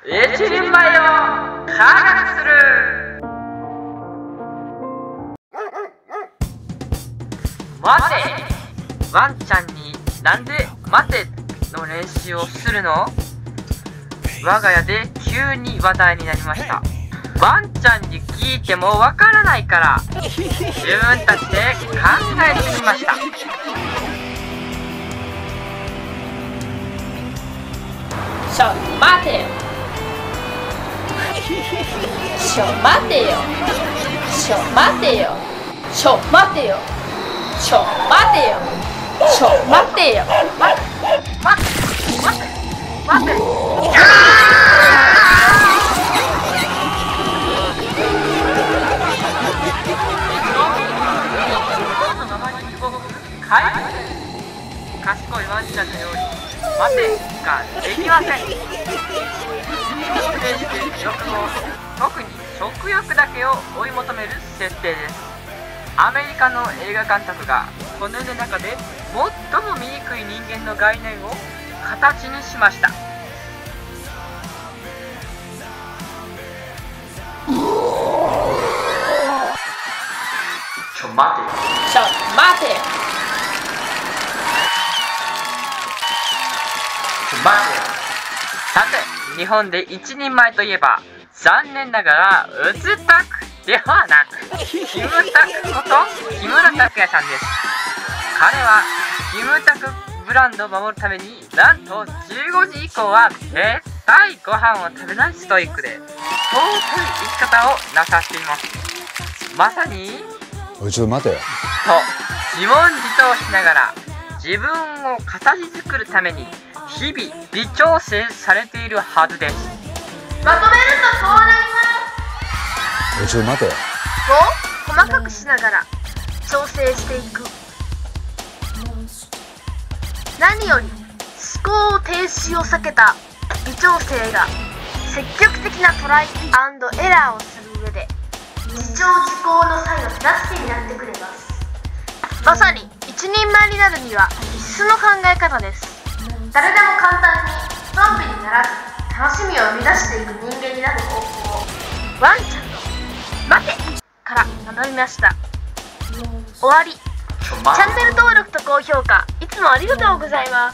一人前を科学する。待て、ワンちゃんになんで待ての練習をするの？我が家で急に話題になりました。ワンちゃんに聞いてもわからないから自分たちで考えてみました。 ちょ待てよ。ちょ待てよ。ちょ待てよ。ちょ待てよ。ちょ待てよ。ちょ待てよ。 待て。賢いワンちゃんのように待てができません。特に食欲だけを追い求める設定です。アメリカの映画監督がこの世の中で最も醜い人間の概念を形にしました。ちょ待てよ。 ちょ待てよ。 さて、日本で一人前といえば残念ながらうつたくではなくキムタクこと木村拓哉さんです。彼はキムタクブランドを守るためになんと15時以降は絶対ご飯を食べないストイックで尊い生き方をなさっています。まさにおいちょっと待てよと自問自答しながら自分を形作るために日々微調整されているはずです。 まとめるとこうなります。 おいちょっと待てよ。 細かくしながら調整していく。何より思考停止を避けた微調整が積極的なトライ&エラーをする上で自重自考の際の手助けになってくれます。まさに一人前になるには必須の考え方です。誰でも簡単にゾンビにならず楽しみを生み出していく人間になる方法をワンちゃんの待てから学びました。終わり。チャンネル登録と高評価いつもありがとうございます。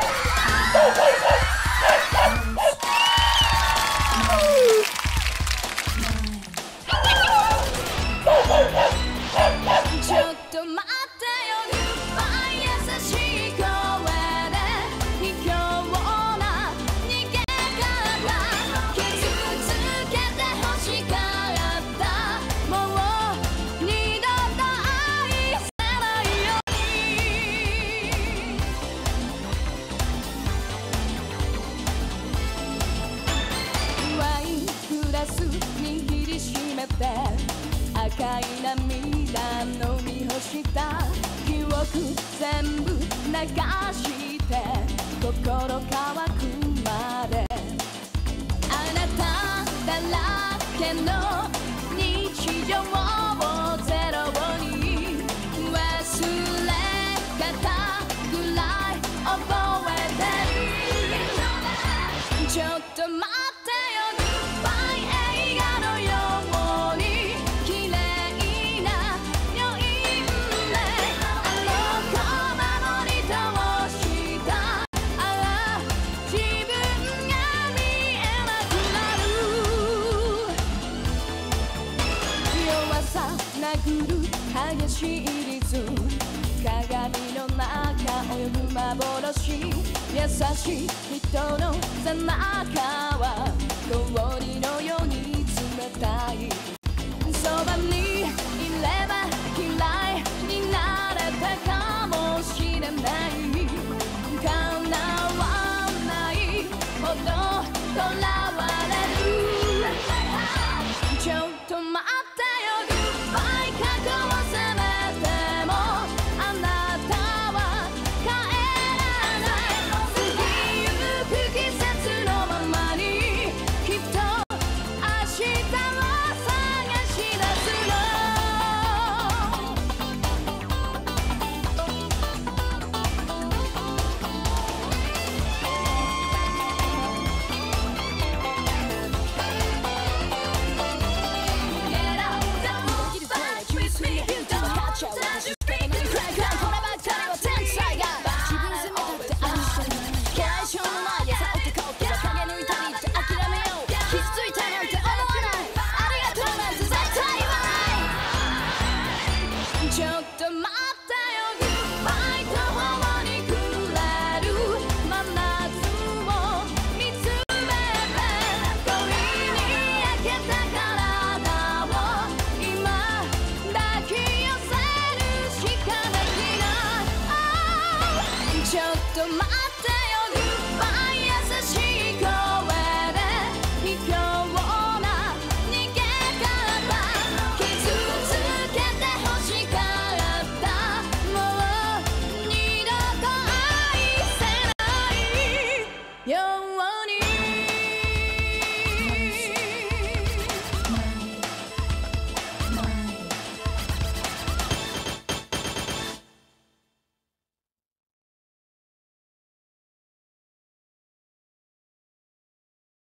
ちょっと待ってよ、優しい声で卑怯な逃げ方傷つけて欲しかった。もう二度と愛せないようにワイングラス握りしめて赤い涙飲み干した記憶全部流して心乾くまであなただらけの日常をゼロに忘れ方ぐらい覚えてる。ちょっと待ってよ、グッバイ映画のように綺麗な余韻であの子守り倒した。ああ自分が見えなくなる。弱さ殴る激しいリズム鏡の中泳ぐ幻優しい人の背中は氷のように冷たい。そばにいれば嫌いになれたかもしれない。叶わないほどとらわれ